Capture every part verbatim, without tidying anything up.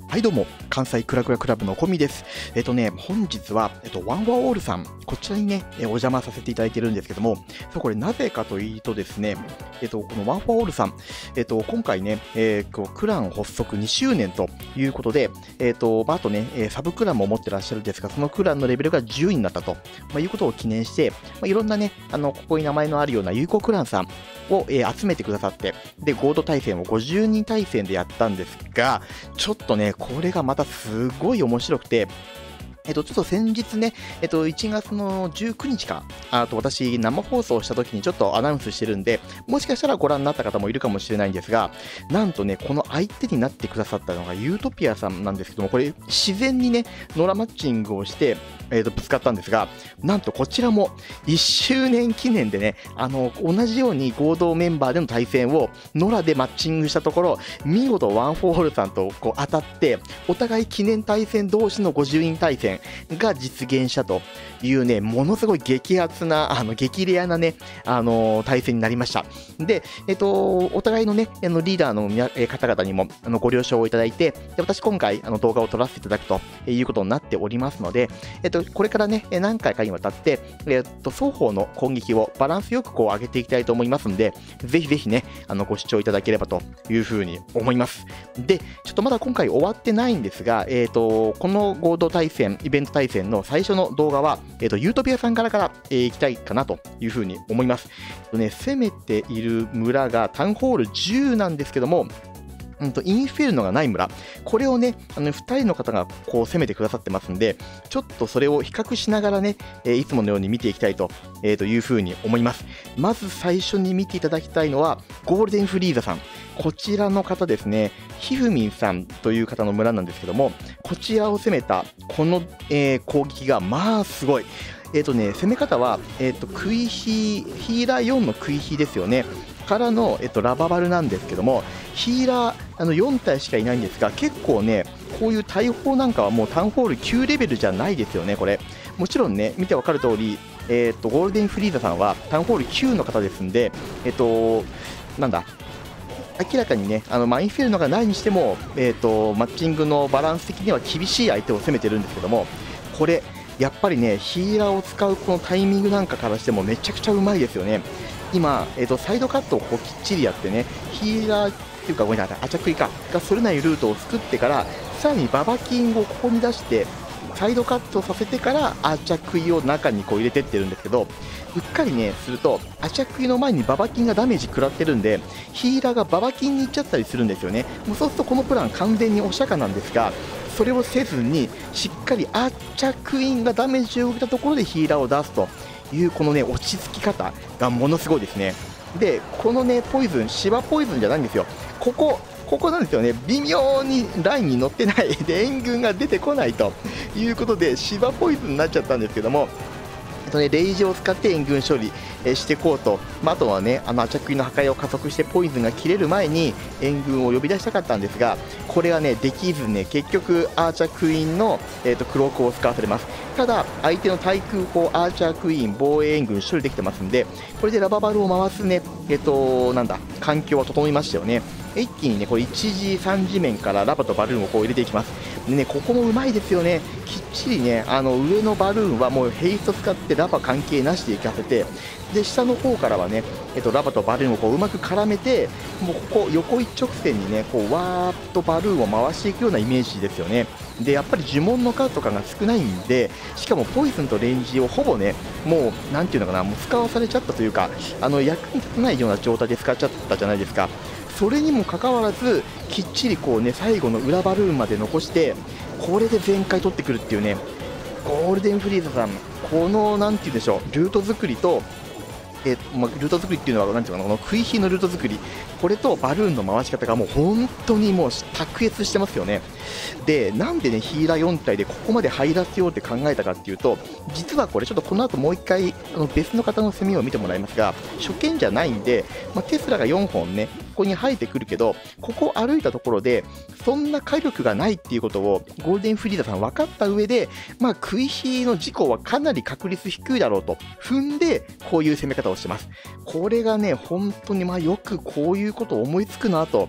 はいどうも、関西クラクラクラブのコミです。えっとね、本日は、えっと、ワンフォアオールさん、こちらにね、えお邪魔させていただいてるんですけども、そうこれなぜかというとですね、えっと、このワンフォアオールさん、えっと、今回ね、えー、こうクラン発足にしゅうねんということで、えっと、まああとね、えサブクランも持ってらっしゃるんですが、そのクランのレベルがじゅういになったと、まあ、いうことを記念して、まあ、いろんなね、あの、ここに名前のあるような有効クランさんを、えー集めてくださって、で、ゴールド対戦をごじゅうにん対戦でやったんですが、ちょっとね、これがまたすごい面白くて、えっと、ちょっと先日ね、えっと、いちがつのじゅうくにちか、あと私、生放送した時にちょっとアナウンスしてるんで、もしかしたらご覧になった方もいるかもしれないんですが、なんとね、この相手になってくださったのがユートピアさんなんですけども、これ、自然にね、ノラマッチングをして、えっと、ぶつかったんですが、なんとこちらもいっしゅうねん記念でね、あの、同じように合同メンバーでの対戦をノラでマッチングしたところ、見事ワンフォーオールさんとこう当たって、お互い記念対戦同士のごじゅうにん対戦が実現したというね、ものすごい激アツな、あの、激レアなね、あのー対戦になりました。で、えっと、お互いのね、あのリーダーのみなえー方々にもあのご了承をいただいて、で私今回あの動画を撮らせていただくということになっておりますので、えっと、これからね、え何回かにわたって、えっと、双方の攻撃をバランスよくこう上げていきたいと思いますので、ぜひぜひね、あのご視聴いただければというふうに思います。で、ちょっとまだ今回終わってないんですが、えっと、この合同対戦、イベント対戦の最初の動画は、えっと、ユートピアさんからから、えー、行きたいかなというふうに思います。えっとね、攻めている村がタウンホールじゅうなんですけども、うんと、インフェルノがない村、これをね、あのふたりの方がこう攻めてくださってますんで、ちょっとそれを比較しながらね、えーいつものように見ていきたいと、えーというふうに思います。まず最初に見ていただきたいのは、ゴールデンフリーザさん。こちらの方ですね、ひふみんさんという方の村なんですけども、こちらを攻めたこの、えー攻撃がまあすごい。えっ、とね、攻め方は、えっ、と、食い火、ヒーラーよんの食い火ですよね。からの、えっと、ラババルなんですけども、ヒーラーあのよん体しかいないんですが、結構ね、こういう大砲なんかはもうタウンホールきゅうレベルじゃないですよね、これ。もちろんね、見てわかる通り、えっと、ゴールデンフリーザさんはタウンホールきゅうの方ですんで、えっと、なんだ、明らかにね、あのマインフェルノがないにしても、えー、とマッチングのバランス的には厳しい相手を攻めてるんですけども、これ、やっぱりね、ヒーラーを使うこのタイミングなんかからしてもめちゃくちゃうまいですよね。今、えー、とサイドカットをこうきっちりやってね、ヒーラーっていうか、ごめんなさい、アチャクイか、がそれないルートを作ってから、さらにババキンをここに出して、サイドカットさせてからアーチャクイを中にこう入れてってるんですけど、うっかりねするとアーチャクイの前にババキンがダメージ食らってるんで、ヒーラーがババキンに行っちゃったりするんですよね。もうそうするとこのプラン完全にお釈迦なんですが、それをせずにしっかりアーチャクインがダメージを受けたところでヒーラーを出すというこのね落ち着き方がものすごいですね。でこのねポイズン、芝ポイズンじゃないんですよ。ここここなんですよね、微妙にラインに乗ってないで援軍が出てこないということで芝ポイズンになっちゃったんですけども、えっとね、レイジを使って援軍処理、えーしていこうと、まあ、あとはね、あのアチャクイの破壊を加速してポイズンが切れる前に援軍を呼び出したかったんですが、これがねできずね、結局アーチャークイーンの、えー、とクロークを使わされます。ただ相手の対空砲アーチャークイーン防衛援軍処理できてますんで、これでラババルを回すね、えっ、となんだ環境は整いましたよね。一気にねこれいちじさんじ面からラバとバルーンをこう入れていきます。でね、ここもうまいですよね。きっちりね、あの上のバルーンはもうヘイスト使ってラバ関係なしでいかせて、で下の方からはね、えっと、ラバとバルーンをこううまく絡めて、もうここ横一直線にねこうわーっとバルーンを回していくようなイメージですよね。でやっぱり呪文の数とかが少ないんで、しかもポイズンとレンジをほぼねもうなんていうのかな、もう使わされちゃったというか、あの役に立たないような状態で使っちゃったじゃないですか。それにもかかわらずきっちりこうね最後の裏バルーンまで残して、これで全開取ってくるっていうね、ゴールデンフリーザさん、このなんて言うんでしょう、ルート作りと、えーまあ、ルート作りっていうのはなんていうかな、この食い火のルート作り、これとバルーンの回し方がもう本当にもう卓越してますよね。でなんでねヒーラーよん体でここまで入らせようって考えたかっていうと、実はこれちょっとこの後もう一回あの別の方の攻めを見てもらいますが、初見じゃないんで、まあ、テスラがよんほんねここに生えてくるけど、ここ歩いたところでそんな火力がないっていうことをゴールデンフリーザさん分かった上で、まあ、食い火の事故はかなり確率低いだろうと踏んで、こういう攻め方をしてます。これがね本当にまあよくこういうことを思いつくなと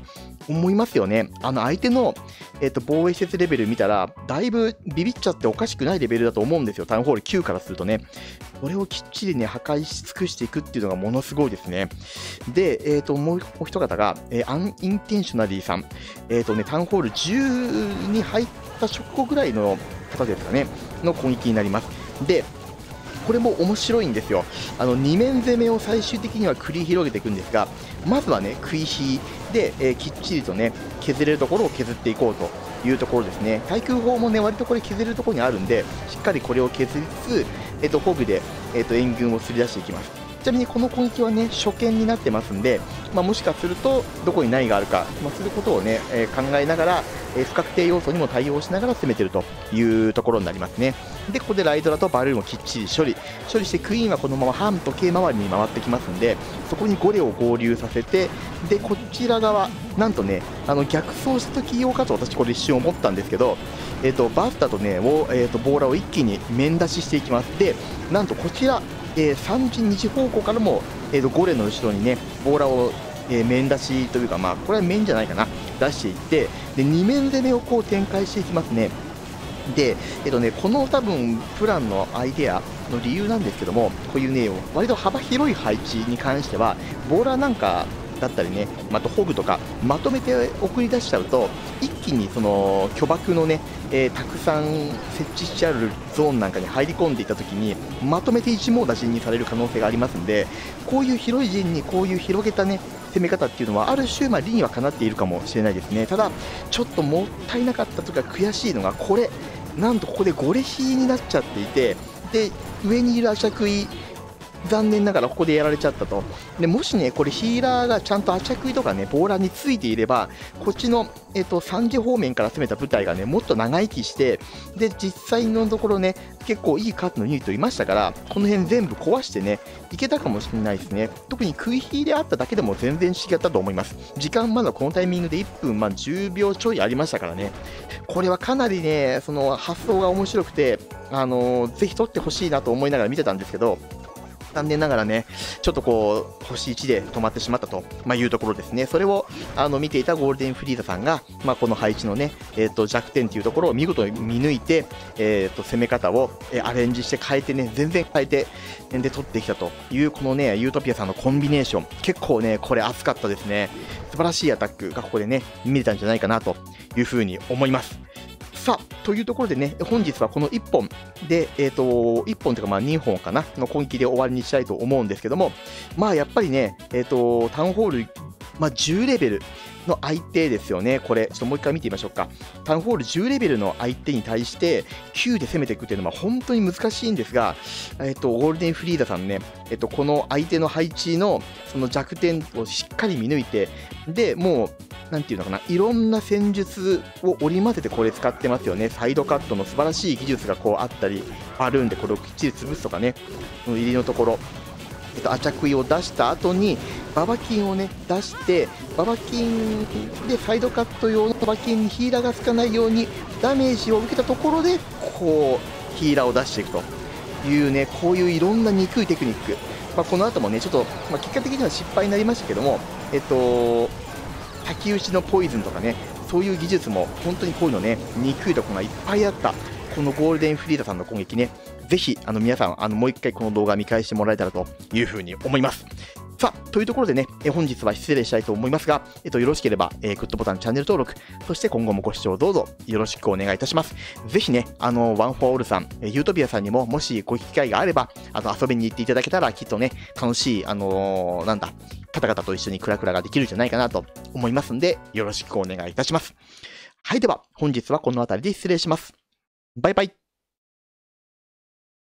思いますよね。あの相手の、えーと、防衛施設レベル見たら、だいぶビビっちゃっておかしくないレベルだと思うんですよ、タウンホールきゅうからするとね。これをきっちりね、破壊し尽くしていくっていうのがものすごいですね。で、えーと、もうお一方が、えー、アンインテンショナリーさん、えーとね、タウンホールじゅうに入った直後ぐらいの方ですかね、の攻撃になります。で、これも面白いんですよ。あのに面攻めを最終的には繰り広げていくんですが、まずはね、食い火で、えー、きっちりとね、削れるところを削っていこうというところですね。対空砲もね、割とこれ削れるところにあるんで、しっかりこれを削りつつ、えーと、フォグで、えーと、援軍をすり出していきます。ちなみにこの攻撃はね、初見になってますんで、まあ、もしかするとどこに何があるか、まあ、することをね、えー、考えながら、えー、不確定要素にも対応しながら攻めてるというところになりますね。で、ここでライドラとバルーンをきっちり処理、処理してクイーンはこのまま反時計回りに回ってきますんで、そこにゴレを合流させて、で、こちら側、なんとね、あの逆走した時用かと私、これ一瞬思ったんですけど、えーと、バスタとね、をえーと、ボーラーを一気に面出ししていきます。で、なんとこちら、えー、さんじにじ方向からも、えーと、ゴレの後ろにね、ボーラーを、えー、面出しというか、まあ、これは面じゃないかな、出していって、でに面攻めをこう展開していきますね。で、えっとね、この多分プランのアイデアの理由なんですけども、こういうね、割と幅広い配置に関しては、ボーラーなんかだったりね、またホグとかまとめて送り出しちゃうと、一気にその巨爆のね、えー、たくさん設置してあるゾーンなんかに入り込んでいったときに、まとめて一網打尽にされる可能性がありますんで、こういう広い陣にこういう広げたね、攻め方っていうのはある種、まあ、理にはかなっているかもしれないですね。ただ、ちょっともったいなかったとか悔しいのが、これ、なんとここでゴレヒーになっちゃっていて、で上にいるアシャクイ、残念ながらここでやられちゃったと。でもしね、これヒーラーがちゃんとアチャクイとかね、ボーラーについていれば、こっちの、えっと、さんじ方面から攻めた部隊がね、もっと長生きして、で、実際のところね、結構いい数のユニットいましたから、この辺全部壊してね、いけたかもしれないですね。特に食い火であっただけでも全然違ったと思います。時間まだこのタイミングでいっぷん、まあ、じゅうびょうちょいありましたからね。これはかなりね、その発想が面白くて、あのー、ぜひ取ってほしいなと思いながら見てたんですけど、残念ながらね、ちょっとこう、星いちで止まってしまったと、まあ、いうところですね。それをあの見ていたゴールデンフリーザさんが、まあ、この配置のね、えー、と弱点というところを見事に見抜いて、えー、と攻め方をアレンジして変えてね、全然変えて、で取ってきたという、このね、ユートピアさんのコンビネーション、結構ね、これ熱かったですね。素晴らしいアタックがここでね、見れたんじゃないかなというふうに思います。さあ、というところでね、本日はこのいっぽんで、えっと、いっぽんというかまあにほんかな、の攻撃で終わりにしたいと思うんですけども、まあやっぱりね、えっと、タウンホール、まあ、じゅうレベルの相手ですよね、これ、ちょっともう一回見てみましょうか。タウンホールじゅうレベルの相手に対して、きゅうで攻めていくっていうのは本当に難しいんですが、えっと、ゴールデンフリーザさんね、えっと、この相手の配置のその弱点をしっかり見抜いて、でもう、なんていうのかな、いろんな戦術を織り交ぜてこれ使ってますよね。サイドカットの素晴らしい技術がこうあったり、バルーンでこれをきっちり潰すとかね、入りのところ、えっと、アチャクイを出した後に、ババキンをね、出して、ババキンでサイドカット用のババキンにヒーラーがつかないように、ダメージを受けたところで、こう、ヒーラーを出していくというね、こういういろんな憎いテクニック。まあ、この後もね、ちょっと、まあ、結果的には失敗になりましたけども、えっと、先打ちのポイズンとかね、そういう技術も本当にこういうのね、憎いところがいっぱいあった、このゴールデンフリーザさんの攻撃ね、ぜひあの皆さん、あのもう一回この動画見返してもらえたらというふうに思います。さあ、というところでね、え本日は失礼したいと思いますが、えっと、よろしければ、えー、グッドボタン、チャンネル登録、そして今後もご視聴どうぞよろしくお願いいたします。ぜひね、あの、ワンフォーオールさん、えー、ユートピアさんにも、もしご機会があれば、あの遊びに行っていただけたら、きっとね、楽しい、あのー、なんだ、方々と一緒にクラクラができるんじゃないかなと思いますんで、よろしくお願いいたします。はい、では、本日はこの辺りで失礼します。バイバイ。